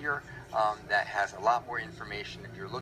here that has a lot more information if you're looking